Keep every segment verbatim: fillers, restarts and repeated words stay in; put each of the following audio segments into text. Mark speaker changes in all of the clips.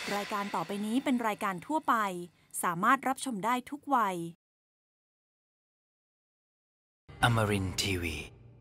Speaker 1: รายการต่อไปนี้เป็นรายการทั่วไปสามารถรับชมได้ทุกวัย
Speaker 2: Amarin ที วี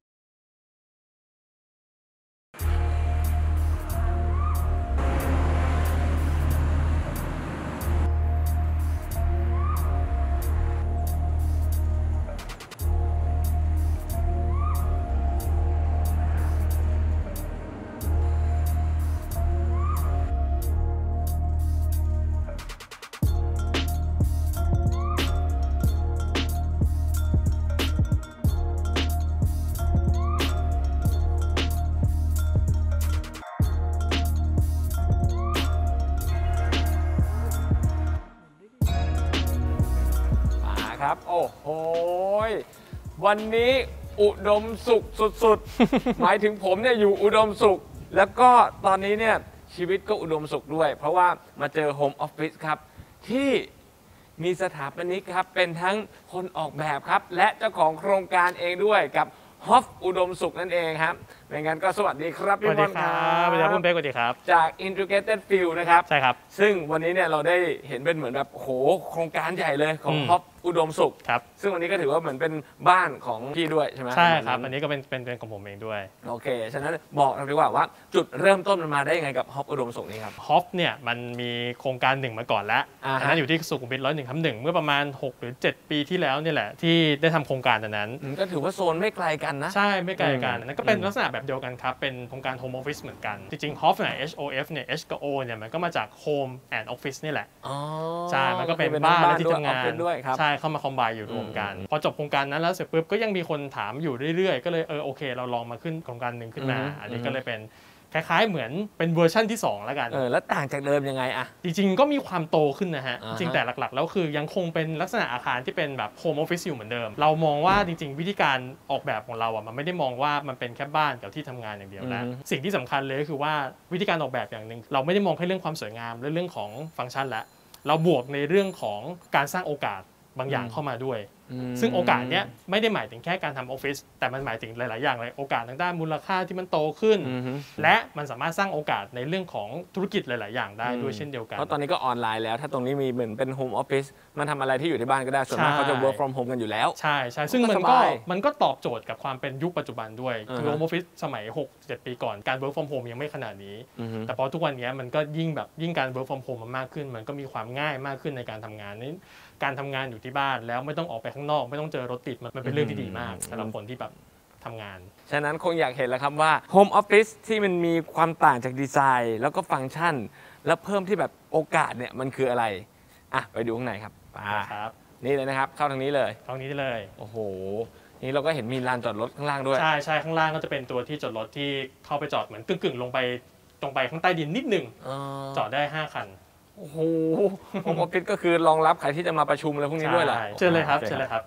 Speaker 3: ครับโอ้โหวันนี้อุดมสุขสุดๆ หมายถึงผมเนี่ยอยู่อุดมสุขแล้วก็ตอนนี้เนี่ยชีวิตก็อุดมสุขด้วยเพราะว่ามาเจอโฮมออฟฟิศครับที่มีสถาปนิกครับเป็นทั้งคนออกแบบครับและเจ้าของโครงการเองด้วยกับฮอฟอุดมสุขนั่นเองครับไม่งั้นก็สวัสดีครับพี่บอลครับ
Speaker 4: สวัสดีครับคุณเป๊กสวัสดีครับ
Speaker 3: จาก Integrated Field นะครับ
Speaker 4: ใช่ครับ
Speaker 3: ซึ่งวันนี้เนี่ยเราได้เห็นเป็นเหมือนแบบโหโครงการใหญ่เลยของฮอฟอุดมสุข
Speaker 4: ครับ
Speaker 3: ซึ่งวันนี้ก็ถือว่าเหมือนเป็นบ้านของพี่ด้วยใช่ไหม
Speaker 4: ใช่ครับอันนี้ก็เป็นเป็นเป็นของผมเองด้วย
Speaker 3: โอเคฉะนั้นบอกเราดีกว่าว่าจุดเริ่มต้นมันมาได้ยังไงกับฮอฟอุดมสุขนี้ครับ
Speaker 4: ฮอฟเนี่ยมันมีโครงการหนึ่งมาก่อนแล้วอันนั้นอยู่ที่สุขุมวิทร้อยหนึ่งทับหนึ่งเมื่อประมาณหกหรือเจ็ดปีที่แล้วเนี่ยแหละที่ได้ทำโครงการอันนั้น
Speaker 3: ก็ถือว่าโซนไม่ไกลกันนะ
Speaker 4: ใช่ไม่ไกลกันนั่นก็เป็นลักษณะแบบเดียวกันครับเป็นโครงการ Home Office เหมือนกันจริงๆ ฮอฟ เนี่ย H O F เนี่ย H กับ O เนี่ยมันก็มาจาก Home and Office นี่แหละใช่มันก็เป็นบ้านและที่ทำงานใช่เข้ามาคอมไบน์อยู่รวมกันพอจบโครงการนั้นแล้วเสร็จปุ๊บก็ยังมีคนถามอยู่เรื่อยๆก็เลยเออโอเคเราลองมาขึ้นโครงการหนึ่งขึ้นมาอันนี้ก็เลยเป็นคล้ายๆเหมือนเป็นเวอร์ชั่นที่สองแล้วกัน
Speaker 3: เออแล้วต่างจากเดิมยังไงอะ
Speaker 4: จริงๆก็มีความโตขึ้นนะฮะจริงแต่หลักๆแล้วคือยังคงเป็นลักษณะอาคารที่เป็นแบบโฮมออฟฟิศอยู่เหมือนเดิมเรามองว่าจริงๆวิธีการออกแบบของเราอ่ะมันไม่ได้มองว่ามันเป็นแค่บ้านกับที่ทำงานอย่างเดียวแล้วสิ่งที่สำคัญเลยก็คือว่าวิธีการออกแบบอย่างหนึ่งเราไม่ได้มองแค่เรื่องความสวยงามและเรื่องของฟังก์ชันละเราบวกในเรื่องของการสร้างโอกาสบางอย่างเข้ามาด้วยซึ่งโอกาสเนี้ยไม่ได้หมายถึงแค่การทำออฟฟิศแต่มันหมายถึงหลายๆอย่างเลยโอกาสทางด้านมูลค่าที่มันโตขึ้นและมันสามารถสร้างโอกาสในเรื่องของธุรกิจหลายๆอย่างได้ด้วยเช่นเดียวกัน
Speaker 3: เพราะตอนนี้ก็ออนไลน์แล้วถ้าตรงนี้มีเหมือนเป็นโฮมออฟฟิศมันทำอะไรที่อยู่ที่บ้านก็ได้ส่วนมากเขาจะ work from home กันอยู่แล้ว
Speaker 4: ใช่ใช่ซึ่งมันก็มันก็ตอบโจทย์กับความเป็นยุคปัจจุบันด้วยคือโฮมออฟฟิศสมัย หกเจ็ด ปีก่อนการ work from home ยังไม่ขนาดนี้แต่พอทุกวันนี้มันก็ยิ่งแบบยิ่งการ work from home มันมากขึ้นมันก็มีความง่ายมากขึ้นในการทำงานนี้การทำงานอยู่ที่บ้านแล้วไม่ต้องออกไปข้างนอกไม่ต้องเจอรถติดมันเป็นเรื่องที่ดีมากสำหรับคนที่แบบทำงาน
Speaker 3: ฉะนั้นคงอยากเห็นแล้วครับว่าโฮมออฟฟิศที่มันมีความต่างจากดีไซน์แล้วก็ฟังก์ชันแล้วเพิ่มที่แบบโอกาสเนี่ยมันคืออะไรอ่ะไปดูข้างในครับ
Speaker 4: ครับ
Speaker 3: นี่เลยนะครับเข้าทางนี้เลย
Speaker 4: ทางนี้ได้เลย
Speaker 3: โอ้โหนี่เราก็เห็นมีลานจอดรถข้างล่างด้วย
Speaker 4: ใช่ใช่ข้างล่างก็จะเป็นตัวที่จอดรถที่เข้าไปจอดเหมือนกึ่งๆลงไปตรงไปข้างใต้ดินนิดนึงจอดได้ห้าคัน
Speaker 3: โอ้โหโฮมออฟฟิศก็คือรองรับใครที่จะมาประชุมอะไรพวกนี้ด้วยเหรอ
Speaker 4: เชิญเลยครับเชิญเลยครับ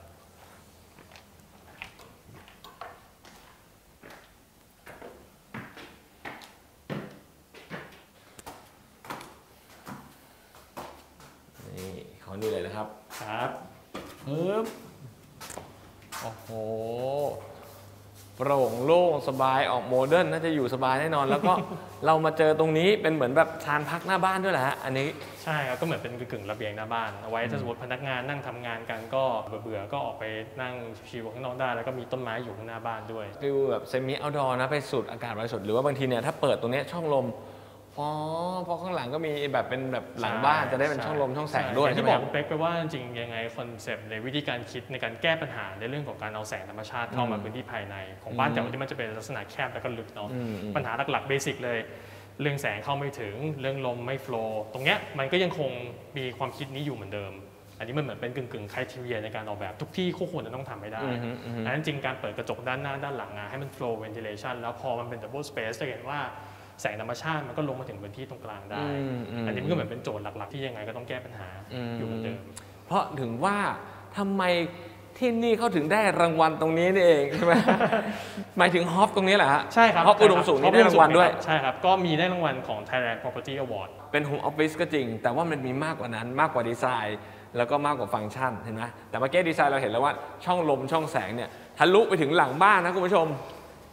Speaker 3: นี่ขอนี่เลยนะครับ
Speaker 4: ครับ
Speaker 3: ปึ๊บโอ้โหโปร่งโล่งสบายออกโมเดิร์นน่าจะอยู่สบายแน่นอนแล้วก็เรามาเจอตรงนี้เป็นเหมือนแบบชานพักหน้าบ้านด้วยแหละฮะอันนี้
Speaker 4: ใช่ครับก็เหมือนเป็นกึ่งระเบียงหน้าบ้านเอาไว้ถ้าสมมติพนักงานนั่งทำงานกันก็เบื่อๆก็ออกไปนั่งชิลข้างนอกได้แล้วก็มีต้นไม้อยู่ข้างหน้าบ้านด้วย
Speaker 3: ฟิลแบบเซมิเอาท์ดอร์นะไปสูดอากาศบริสุทธิ์หรือว่าบางทีเนี่ยถ้าเปิดตรงนี้ช่องลมอ๋อเพราะข้างหลังก็มีแบบเป็นแบบหลังบ้านจะได้เป็นช่องลมช่องแสงด้วย
Speaker 4: ที่บอกคุณเป๊กไปว่าจริงยังไงคอนเซปต์ในวิธีการคิดในการแก้ปัญหาในเรื่องของการเอาแสงธรรมชาติเข้ามาพื้นที่ภายในของบ้านแต่ว่าที่มันจะเป็นลักษณะแคบและก็ลึกเนาะปัญหาหลักๆเบสิกเลยเรื่องแสงเข้าไม่ถึงเรื่องลมไม่โฟลว์ตรงเนี้ยมันก็ยังคงมีความคิดนี้อยู่เหมือนเดิมอันนี้มันเหมือนเป็นกึ่งๆไครทีเรียในการออกแบบทุกที่คู่ควรจะต้องทำให้ได้ดังนั้นจริงการเปิดกระจกด้านหน้าด้านหลังให้มัน flow ventilation แล้วพอมันเป็น double space จะเห็นว่าแสงธรรมชาติมันก็ลงมาถึงพื้นที่ตรงกลางได้อันนี้มันก็เหมือนเป็นโจทย์หลักๆที่ยังไงก็ต้องแก้ปัญหาอยู่เหมือนเดิม
Speaker 3: เพราะถึงว่าทำไมที่นี่เขาถึงได้รางวัลตรงนี้นี่เองใช่ไหมหมายถึงฮอฟตรงนี้แหละฮะ
Speaker 4: ใช่ครับ
Speaker 3: ฮอฟอุดมสุขนี่ได้รางวัลด้วย
Speaker 4: ใช่ครับก็มีได้รางวัลของ Thailand Property Award
Speaker 3: เป็นโฮมออฟฟิศก็จริงแต่ว่ามันมีมากกว่านั้นมากกว่าดีไซน์แล้วก็มากกว่าฟังก์ชันเห็นไหมแต่เมื่อกี้ดีไซน์เราเห็นแล้วว่าช่องลมช่องแสงเนี่ยทะลุไปถึงหลังบ้านนะคุณผู้ชม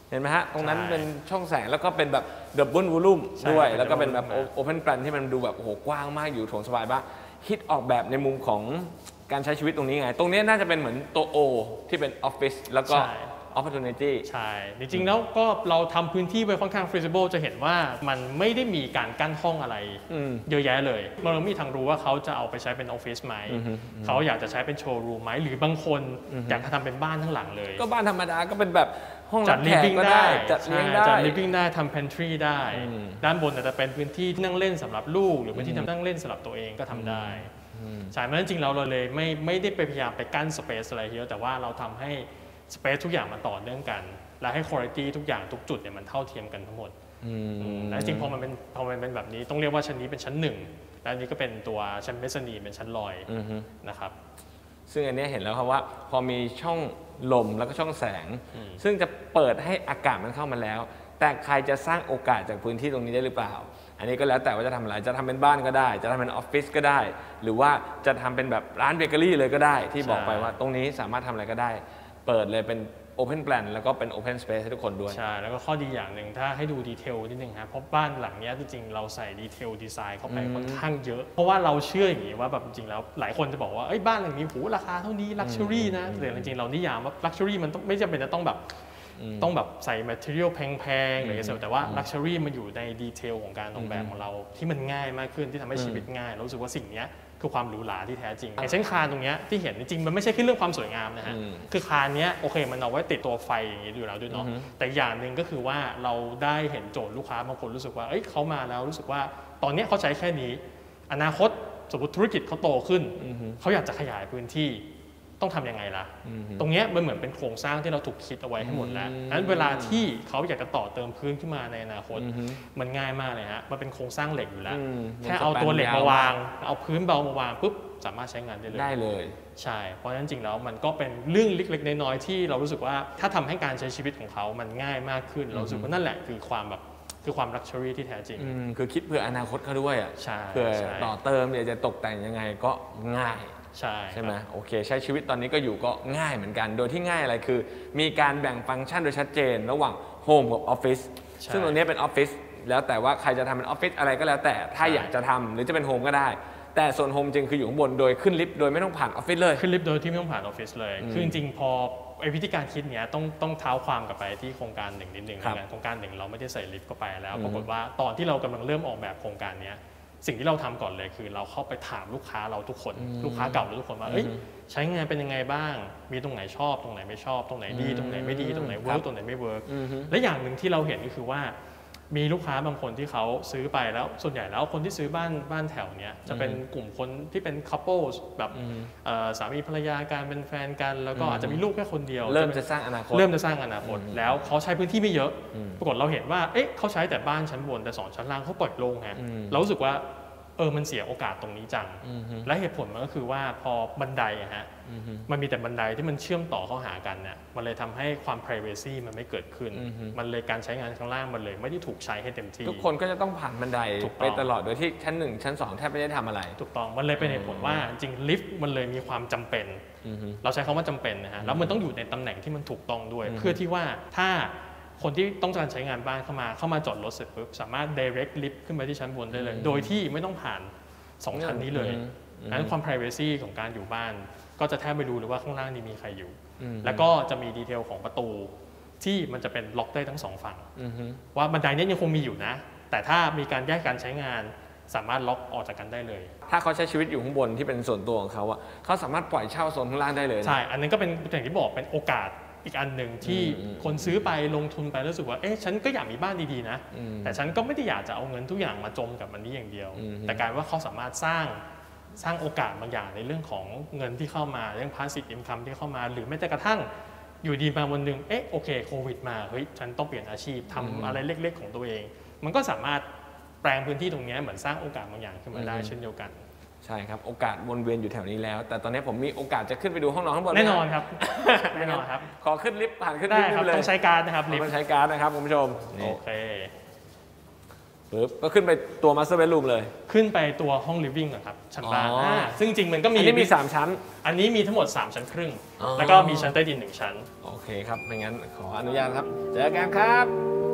Speaker 3: เห็นไหมฮะตรงนั้น
Speaker 4: ใช่
Speaker 3: เป็นช่องแสงแล้วก็เป็นแบบดับเบิลวอลลุ่ม
Speaker 4: ใช่
Speaker 3: ด้วย
Speaker 4: เป็น
Speaker 3: แล้วก็เป็นแบบ
Speaker 4: double volume
Speaker 3: โอเพนแปลนที่มันดูแบบโอ้โหกว้างมากอยู่โถงสบายบ้างคิดออกแบบในมุมของการใช้ชีวิตตรงนี้ไงตรงนี้น่าจะเป็นเหมือนตัว O ที่เป็นออฟฟิศแล้วก็
Speaker 4: ใช่
Speaker 3: opportunity
Speaker 4: ใช่ จริงๆแล้วก็เราทำพื้นที่ไว้ค่อนข้าง flexible จะเห็นว่ามันไม่ได้มีการกั้นห้องอะไร
Speaker 3: อืม
Speaker 4: เยอะแยะเลยเราไม่มีทางรู้ว่าเขาจะเอาไปใช้เป็นออฟฟิศไหม เขาอยากจะใช้เป็นโชว์รูมไหม หรือบางคนอยากจะทำเป็นบ้านทั้งหลังเลย
Speaker 3: ก็บ้านธรรมดาก็เป็นแบบห้อง
Speaker 4: จั
Speaker 3: รั
Speaker 4: ด
Speaker 3: บแขก
Speaker 4: living
Speaker 3: ก็
Speaker 4: ได้
Speaker 3: ได้จัดเลี้ยง
Speaker 4: ใช่
Speaker 3: ได้
Speaker 4: จัด living ได้ทำ pantry ได้
Speaker 3: อืม
Speaker 4: ด้านบนอาจจะเป็นพื้นที่ที่นั่งเล่นสำหรับลูก หรือพื้นที่นั่งเล่นสำหรับตัวเองก็ทำได้ใช่เพราะฉะนั้นจริงๆเราเราเลยไม่ไม่ได้ไปพยายามไปกั้น space อะไรเยอะแต่ว่าเราทำให้ space ทุกอย่างมันต่อเนื่องกัน และให้ quality ทุกอย่างทุกจุดเนี่ยมันเท่าเทียมกันทั้งหมดและจริงๆพอมันเป็นพอมันเป็นแบบนี้ต้องเรียกว่าชั้นนี้เป็นชั้นหนึ่งและอันนี้ก็เป็นตัวชั้นเมสนีเป็นชั้นลอยนะครับ
Speaker 3: ซึ่งอันนี้เห็นแล้วครับว่าพอมีช่องลมแล้วก็ช่องแสง ซึ่งจะเปิดให้อากาศมันเข้ามาแล้ว แต่ใครจะสร้างโอกาสจากพื้นที่ตรงนี้ได้หรือเปล่า อันนี้ก็แล้วแต่ว่าจะทำอะไรจะทำเป็นบ้านก็ได้ จะทำเป็นออฟฟิศก็ได้ หรือว่าจะทำเป็นแบบร้านเบเกอรี่เลยก็ได้ ที่บอกไปว่าตรงนี้สามารถทำอะไรก็ได้ เปิดเลยเป็น Open Plan แล้วก็เป็น Open Space ให้ทุกคนด้วย
Speaker 4: ใช่ แล้วก็ข้อดีอย่างหนึ่งถ้าให้ดูดีเทลนิดนึงครับเพราะบ้านหลังนี้จริงๆเราใส่ดีเทลดีไซน์เข้าไปค่อนข้างเยอะ เพราะว่าเราเชื่ออย่างนี้ว่าแบบจริงๆแล้วหลายคนจะบอกว่าเอ้ยบ้านหลังนี้หูราคาเท่านี้ลักชัวรี่นะแต่จริงๆเรานิยามว่าลักชัวรี่มันต้องไม่จำเป็นจะต้องแบบต้องแบบใส่ material แพงๆหรืออะไรแต่ว่า luxury มันอยู่ในดีเทลของการออกแบบของเราที่มันง่ายมากขึ้นที่ทำให้ชีวิตง่ายเรารู้สึกว่าสิ่งนี้คือความหรูหราที่แท้จริงอย่างเช่นคานตรงนี้ที่เห็นจริงๆมันไม่ใช่แค่เรื่องความสวยงามนะฮะคือคานนี้โอเคมันเอาไว้ติดตัวไฟอย่างนี้อยู่แล้วด้วยเนาะแต่อย่างหนึ่งก็คือว่าเราได้เห็นโจทย์ลูกค้าบางคนรู้สึกว่าเอ้ยเขามาแล้วรู้สึกว่าตอนนี้เขาใช้แค่นี้อนาคตสมมติธุรกิจเขาโตขึ้นเขาอยากจะขยายพื้นที่ต้องทำยังไงล่ะตรงนี้มันเหมือนเป็นโครงสร้างที่เราถูกคิดเอาไว้ให้หมดแล้วนั้นเวลาที่เขาอยากจะต่อเติมพื้นขึ้นมาในอนาคตมันง่ายมากเลยฮะมันเป็นโครงสร้างเหล็กอยู่แล้วแค่เอาตัวเหล็กมาวางเอาพื้นเบามาวางปุ๊บสามารถใช้งานได้เลย
Speaker 3: ได้เลย
Speaker 4: ใช่เพราะฉะนั้นจริงแล้วมันก็เป็นเรื่องเล็กๆน้อยๆที่เรารู้สึกว่าถ้าทำให้การใช้ชีวิตของเขามันง่ายมากขึ้นเรารู้สึกว่านั่นแหละคือความแบบคือความลักชัวรี่ที่แท้จริง
Speaker 3: คือคิดเผื่ออนาคตเขาด้วยอ่ะ
Speaker 4: ใช่
Speaker 3: เผื่อต่อเติมเนี่ยจะตกแต่งยังไงก็ง่าย
Speaker 4: ใช่
Speaker 3: ใช่ไหมโอเคใช้ชีวิตตอนนี้ก็อยู่ก็ง่ายเหมือนกันโดยที่ง่ายอะไรคือมีการแบ่งฟังก์ชันโดยชัดเจนระหว่างโฮมกับออฟฟิศซึ่งตรงนี้เป็นออฟฟิศแล้วแต่ว่าใครจะทำเป็นออฟฟิศอะไรก็แล้วแต่ถ้าอยากจะทำหรือจะเป็นโฮมก็ได้แต่ส่วนโฮมจริงคืออยู่ข้างบนโดยขึ้นลิฟต์โดยไม่ต้องผ่านออฟฟิศเลย
Speaker 4: ขึ้นลิฟต์โดยที่ไม่ต้องผ่านออฟฟิศเลยคือจริงๆพอไอ้วิธีการคิดเนี้ยต้องต้องเท้าความกลับไปที่โครงการหนึ่งนิดนึงโครงการหนึ่งเราไม่ได้ใส่ลิฟต์เข้าไปแล้วปรากฏว่าตอนที่เรากำลังเริ่มออกแบบโครงการเนี้ยสิ่งที่เราทำก่อนเลยคือเราเข้าไปถามลูกค้าเราทุกคนลูกค้าเก่าเราทุกคนว่าเอ้ยใช้งานเป็นยังไงบ้างมีตรงไหนชอบตรงไหนไม่ชอบตรงไหนดีตรงไหนไม่ดีตรงไหนเวิร์กตรงไหนไม่เวิร์กและอย่างหนึ่งที่เราเห็นก็คือว่ามีลูกค้าบางคนที่เขาซื้อไปแล้วส่วนใหญ่แล้วคนที่ซื้อบ้านบ้านแถวเนี้ยจะเป็นกลุ่มคนที่เป็น couple แบบสามีภรรยาการเป็นแฟนกันแล้วก็อาจจะมีลูกแค่คนเดียว
Speaker 3: เริ่มจะสร้างอนาคต
Speaker 4: เริ่มจะสร้างอนาคตแล้วเขาใช้พื้นที่ไม่เยอะปรากฏเราเห็นว่าเอ๊ะเขาใช้แต่บ้านชั้นบนแต่สองชั้นล่างเขาปล่อยโล่งฮะเรารู้สึกว่าเออมันเสียโอกาสตรงนี้จังและเหตุผลมันก็คือว่าพอบันไดอะฮะมันมีแต่บันไดที่มันเชื่อมต่อเข้าหากันเนี่ยมันเลยทำให้ความ privacy มันไม่เกิดขึ้นมันเลยการใช้งานข้างล่างมันเลยไม่ได้ถูกใช้ให้เต็มที่
Speaker 3: ทุกคนก็จะต้องผ่านบันไดไปตลอดโดยที่ชั้นหนึ่งชั้นสองแทบไม่ได้ทำอะไร
Speaker 4: ถูกต้องมันเลยเป็นเหตุผลว่าจริงลิฟต์มันเลยมีความจำเป็นเราใช้คำว่าจำเป็นนะฮะแล้วมันต้องอยู่ในตำแหน่งที่มันถูกต้องด้วยเพื่อที่ว่าถ้าคนที่ต้องการใช้งานบ้านเข้ามาเข้ามาจอดรถเสร็จปุ๊บสามารถ direct lift ขึ้นไปที่ชั้นบนได้เลยโดยที่ไม่ต้องผ่านสองชั้นนี้เลยดังนั้นความ privacy ของการอยู่บ้านก็จะแทบไม่รู้เลยว่าข้างล่างนี้มีใครอยู่แล้วก็จะมีดีเทลของประตูที่มันจะเป็นล็อกได้ทั้งสองฝั่งว่าบันไดนี้ยังคงมีอยู่นะแต่ถ้ามีการแยกการใช้งานสามารถล็อกออกจากกันได้เลย
Speaker 3: ถ้าเขาใช้ชีวิตอยู่ข้างบนที่เป็นส่วนตัวของเขาอะเขาสามารถปล่อยเช่าโซนข้างล่างได้เลย
Speaker 4: ใช่อันนั้นก็เป็นอย่างที่บอกเป็นโอกาสอีกอันหนึ่งที่คนซื้อไปลงทุนไปรู้สึกว่าเอ๊ะฉันก็อยากมีบ้านดีๆนะแต่ฉันก็ไม่ได้อยากจะเอาเงินทุกอย่างมาจมกับมันนี้อย่างเดียวแต่การว่าเขาสามารถสร้างสร้างโอกาสบางอย่างในเรื่องของเงินที่เข้ามาเรื่อง passive income ที่เข้ามาหรือแม้แต่กระทั่งอยู่ดีมาวันหนึ่งเอ๊ะโอเคโควิดมาเฮ้ยฉันต้องเปลี่ยนอาชีพทำอะไรเล็กๆของตัวเองมันก็สามารถแปลงพื้นที่ตรงนี้เหมือนสร้างโอกาสบางอย่างขึ้นมาได้เช่นเดียวกัน
Speaker 3: ใช่ครับโอกาสวนเวียนอยู่แถวนี้แล้วแต่ตอนนี้ผมมีโอกาสจะขึ้นไปดูห้องนอนข้างบน
Speaker 4: แน่นอนครับแน่นอนครับ
Speaker 3: ขอขึ้นลิฟต์ผ่านขึ้น
Speaker 4: ลิฟต์เลยต้องใช้การ์ดนะครับลิฟต์
Speaker 3: ต้องใช้การ์ดนะครับคุณผู้ชม
Speaker 4: โอเค
Speaker 3: ปึ๊บก็ขึ้นไปตัว master bedroom เลย
Speaker 4: ขึ้นไปตัวห้อง living อะครับชั้นล่าง
Speaker 3: อ๋ออ่
Speaker 4: ซึ่งจริงๆมันก็มี
Speaker 3: อันนี้มีสามชั้น
Speaker 4: อันนี้มีทั้งหมดสามชั้นครึ่ง
Speaker 3: อ๋อ
Speaker 4: แล้วก็มีชั้นใต้ดินหนึ่งชั้น
Speaker 3: โอเคครับไม่งั้นขออนุญาตครับเจอกันครับ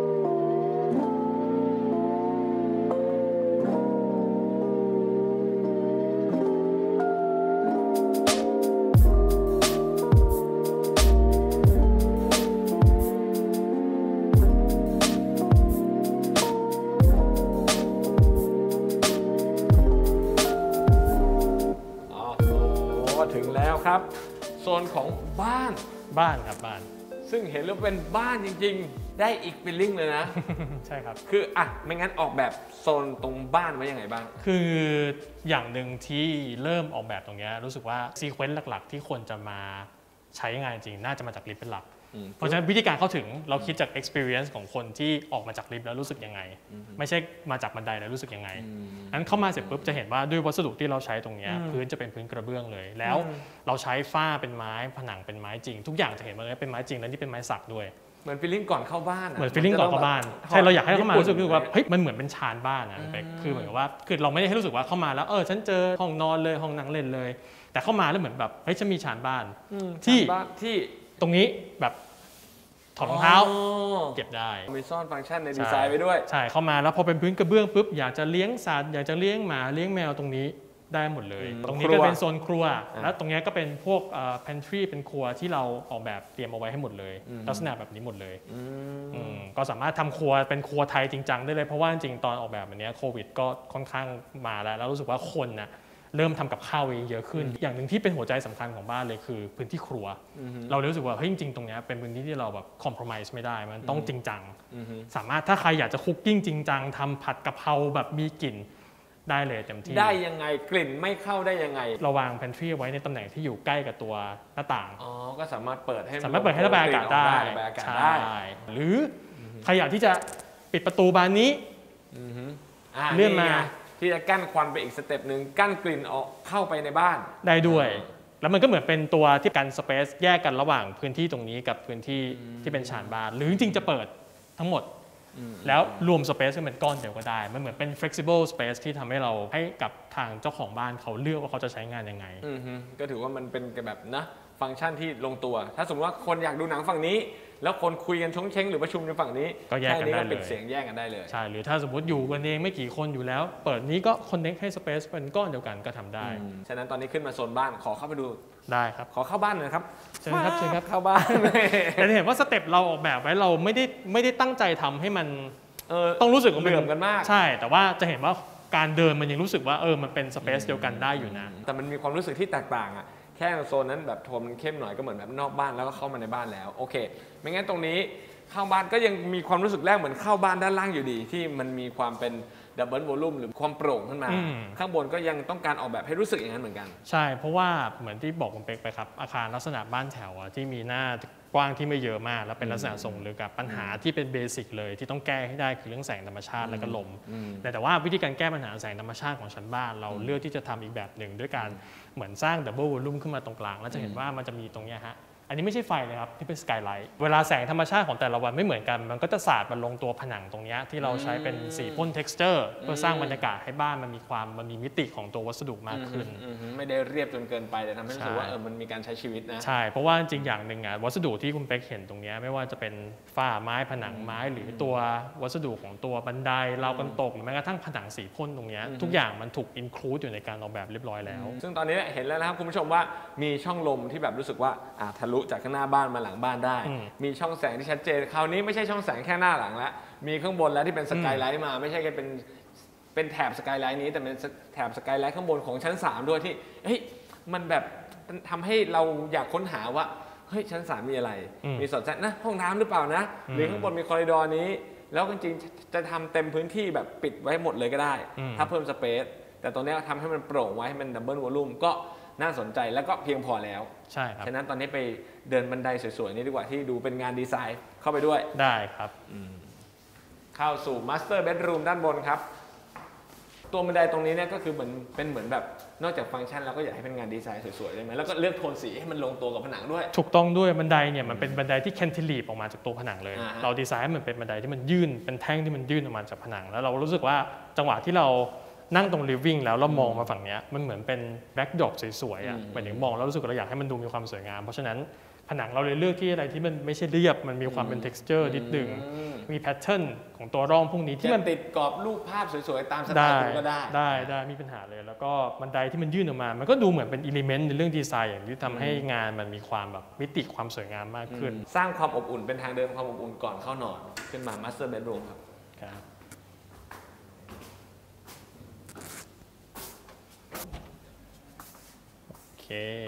Speaker 3: ถึงแล้วครับโซนของบ้าน
Speaker 4: บ้านครับบ้าน
Speaker 3: ซึ่งเห็นแล้วเป็นบ้านจริงๆได้อีกฟีลลิ่งเลยนะ
Speaker 4: ใช่ครับ
Speaker 3: คืออ่ะไม่งั้นออกแบบโซนตรงบ้านไว้ยังไงบ้าง
Speaker 4: คืออย่างหนึ่งที่เริ่มออกแบบตรงนี้รู้สึกว่าซีเควนซ์หลักๆที่คนจะมาใช้งานจริงน่าจะมาจากลิฟต์เป็นหลักเพราะฉะนั้นวิธีการเข้าถึงเราคิดจาก experience ของคนที่ออกมาจากลิฟต์แล้วรู้สึกยังไงไม่ใช่มาจากบันไดแล้วรู้สึกยังไงนั้นเข้ามาเสร็จปุ๊บจะเห็นว่าด้วยวัสดุที่เราใช้ตรงนี้พื้นจะเป็นพื้นกระเบื้องเลยแล้วเราใช้ฝ้าเป็นไม้ผนังเป็นไม้จริงทุกอย่างจะเห็นว่าเป็นไม้จริงและนี่เป็นไม้สักด้วย
Speaker 3: เหมือนฟีลลิ่งก่อนเข้าบ้าน
Speaker 4: เหมือนฟีลลิ่งก่อนเข้าบ้านใช่เราอยากให้เข้ามารู้สึกว่าเฮ้ยมันเหมือนเป็นชานบ้านนะเป็กคือเหมือนกับว่าคือเราไม่ได้ให้รู้สึกว่าเข้ามาแล้วเออฉันเจอห้องนอนเลยห้องนั่งเล่นเลยแต่เข้ามาแล้วเหมือนแบบเฮ้ยฉันมีชานบ้านที่
Speaker 3: ที่
Speaker 4: ตรงนี้แบบถอดรองเท้าเก็บได้
Speaker 3: มีซ่อนฟังก์ชันในดีไซน์ไปด้วย
Speaker 4: ใช่เข้ามาแล้วพอเป็นพื้นกระเบื้องปุ๊บอยากจะเลี้ยงสัตว์อยากจะเลี้ยงหมาเลี้ยงแมวตรงนี้ได้หมดเลยตรงนี้ก็เป็นโซนครัวแล้วตรงนี้ก็เป็นพวก pantry เป็นครัวที่เราออกแบบเตรียมเอาไว้ให้หมดเลยลักษณะแบบนี้หมดเลยก็สามารถทำครัวเป็นครัวไทยจริงจังได้เลยเพราะว่าจริงตอนออกแบบแบบนี้โควิดก็ค่อนข้างมาแล้วแล้วรู้สึกว่าคนนะเริ่มทำกับข้าวเองเยอะขึ้นอย่างหนึ่งที่เป็นหัวใจสำคัญของบ้านเลยคือพื้นที่ครัวเรารู้สึกว่าเฮ้ยจริงๆตรงนี้เป็นพื้นที่ที่เราแบบคอมเพลมไพร์ไม่ได้มันต้องจริงจังสามารถถ้าใครอยากจะคุกกิ้งจริงจังทำผัดกะเพราแบบมีกลิ่นได้เลยเต็มที่
Speaker 3: ได้ยังไงกลิ่นไม่เข้าได้ยังไง
Speaker 4: เราวางแพนทรีไว้ในตำแหน่งที่อยู่ใกล้กับตัวหน้าต่าง
Speaker 3: อ๋อก็สามารถเปิดให้
Speaker 4: สามารถเปิดให้ระบายอากาศได้ใช่หรือใครอยากที่จะปิดประตูบานนี้เลื่อนมา
Speaker 3: ที่จะกั้นควันไปอีกสเต็ปหนึ่งกั้นกลิ่นออกเข้าไปในบ้าน
Speaker 4: ได้ด้วยแล้วมันก็เหมือนเป็นตัวที่กันสเปซแยกกันระหว่างพื้นที่ตรงนี้กับพื้นที่ที่เป็นชานบ้านหรือจริงๆจะเปิดทั้งหมดแล้วรวมสเปซกันเป็นก้อนเดียวก็ได้มันเหมือนเป็น flexible space ที่ทำให้เราให้กับทางเจ้าของบ้านเขาเลือกว่าเขาจะใช้งานยังไง
Speaker 3: ก็ถือว่ามันเป็นแบบนะฟังก์ชันที่ลงตัวถ้าสมมติว่าคนอยากดูหนังฝั่งนี้แล้วคนคุยกันชงเช้งหรือประชุมในฝั่งนี้
Speaker 4: ก็แยกกันได้เลย
Speaker 3: ปิดเสียงแยกกันได้เลย
Speaker 4: ใช่หรือถ้าสมมติอยู่กันเองไม่กี่คนอยู่แล้วเปิดนี้ก็คอนเนคให้สเปซเป็นก้อนเดียวกันก็ทำได้
Speaker 3: ฉะนั้นตอนนี้ขึ้นมาโซนบ้านขอเข้าไปดู
Speaker 4: ได้ครับ
Speaker 3: ขอเข้าบ้านหน่อยครับ
Speaker 4: เชิญครับเชิญครับ
Speaker 3: เข้าบ้าน
Speaker 4: แต่เห็นว่าสเต็ปเราออกแบบไว้เราไม่ได้ไม่ได้ตั้งใจทำให้มันต้องรู้สึกว่า
Speaker 3: เหลื่อมกันมาก
Speaker 4: ใช่แต่ว่าจะเห็นว่าการเดินมันยังรู้สึกว่าเออมันเป็นสเปซเดียวกันได้อยู่นะ
Speaker 3: แต่มันมีความรู้สึกที่แตกต่างอ่ะแค่โซนนั้นแบบโทนมันเข้มหน่อยก็เหมือนแบบนอกบ้านแล้วก็เข้ามาในบ้านแล้วโอเคไม่งั้นตรงนี้เข้าบ้านก็ยังมีความรู้สึกแรกเหมือนเข้าบ้านด้านล่างอยู่ดีที่มันมีความเป็นดับเบิลโวลูมหรือความโปร่งขึ้นมาข้างบนก็ยังต้องการออกแบบให้รู้สึกอย่างนั้นเหมือนกัน
Speaker 4: ใช่เพราะว่าเหมือนที่บอกคุณเป็กไปครับอาคารลักษณะบ้านแถวที่มีหน้ากว้างที่ไม่เยอะมากแล้วเป็นลักษณะทรงลึกกับปัญหาที่เป็นเบสิกเลยที่ต้องแก้ให้ได้คือเรื่องแสงธรรมชาติและก็ลมแต่แต่ว่าวิธีการแก้ปัญหาแสงธรรมชาติของชั้นบ้านเราเลือกที่จะทำอีกแบบหนึ่งด้วยการเหมือนสร้างดับเบิลวอลลุ่มขึ้นมาตรงกลางแล้วจะเห็นว่ามันจะมีตรงนี้ฮะอันนี้ไม่ใช่ไฟเลยครับที่เป็นสกายไลท์เวลาแสงธรรมชาติของแต่ละวันไม่เหมือนกันมันก็จะสาดมาลงตัวผนังตรงนี้ที่เราใช้เป็นสีพ่น texture เพื่อสร้างบรรยากาศให้บ้านมันมีความมันมีมิติของตัววัสดุมากขึ้น
Speaker 3: ไม่ได้เรียบจนเกินไปแต่ทำให้รู้สึกว่าเออมันมีการใช้ชีวิตนะ
Speaker 4: ใช่เพราะว่าจริงอย่างหนึ่งอ่ะวัสดุที่คุณเป็กเห็นตรงนี้ไม่ว่าจะเป็นฝ้าไม้ผนังไม้หรือตัววัสดุของตัวบันไดราวกันตกหรือแม้กระทั่งผนังสีพ่นตรงนี้ทุกอย่างมันถูก include อยู่ในการออกแบบเรียบร้อยแล้ว
Speaker 3: ซึ่งตอนนี้เห็นแล้วนะครับคุณผู้ชมว่ามีช่องลมที่แบบรู้สึกว่าทะลุจากข้างหน้าบ้านมาหลังบ้านได้มีช่องแสงที่ชัดเจนคราวนี้ไม่ใช่ช่องแสงแค่หน้าหลังแล้วมีข้างบนแล้วที่เป็นสกายไลท์มาไม่ใช่แค่เป็นเป็นแถบสกายไลท์นี้แต่เป็นแถบสกายไลท์ข้างบนของชั้นสามด้วยที่เฮ้ยมันแบบทำให้เราอยากค้นหาว่าเฮ้ยชั้นสามมีอะไรมีสอดแทรกนะห้องน้ำหรือเปล่านะหรือข้างบนมีคอริดอร์นี้แล้วจริงๆจะทำเต็มพื้นที่แบบปิดไว้หมดเลยก็ได้ถ้าเพิ่มสเปซแต่ตอนนี้ทำให้มันโปร่งไว้ให้มันดับเบิลวอลลุ่มก็น่าสนใจแล้วก็เพียงพอแล้ว
Speaker 4: ใช่ครับ
Speaker 3: ฉะนั้นตอนนี้ไปเดินบันไดสวยๆนี้ดีกว่าที่ดูเป็นงานดีไซน์เข้าไปด้วย
Speaker 4: ได้ครับ
Speaker 3: เข้าสู่ Master Bedroom ด้านบนครับตัวบันไดตรงนี้เนี่ยก็คือเหมือนเป็นเหมือนแบบนอกจากฟังก์ชันเราก็อยากให้เป็นงานดีไซน์สวยๆได้ไหมแล้วก็เลือกโทนสีให้มันลงตัวกับผนังด้วย
Speaker 4: ถูกต้องด้วยบันไดเนี่ยมันเป็นบันไดที่แคนติลีฟออกมาจากตัวผนังเลยเราดีไซน์ให้มันเป็นบันไดที่มันยื่นเป็นแท่งที่มันยื่นออกมาจากผนังแล้วเรารู้สึกว่าจังหวะที่เรานั่งตรง living แล้วเรามองมาฝั่งนี้มันเหมือนเป็นแบ็กดรอปสวยๆอ่ะหมายถึงมองแล้วรู้สึกว่าเราอยากให้มันดูมีความสวยงามเพราะฉะนั้นผนังเราเลยเลือกที่อะไรที่มันไม่ใช่เรียบมันมีความเป็น texture นิดนึงมีแพทเทิร์นของตัวร่องพวกนี้ที่มัน
Speaker 3: ติดกรอบรูปภาพสวยๆตามสไตล์คุณก็ได้
Speaker 4: ได้ได้มีปัญหาเลยแล้วก็บันไดที่มันยื่นออกมามันก็ดูเหมือนเป็นอิเลเมนต์ในเรื่องดีไซน์อย่างที่ทำให้งานมันมีความแบบมิติความสวยงามมากขึ้น
Speaker 3: สร้างความอบอุ่นเป็นทางเดินความอบอุ่นก่อนเข้านอนขึ้นมา master bedroom ครับ
Speaker 4: ครับโอเค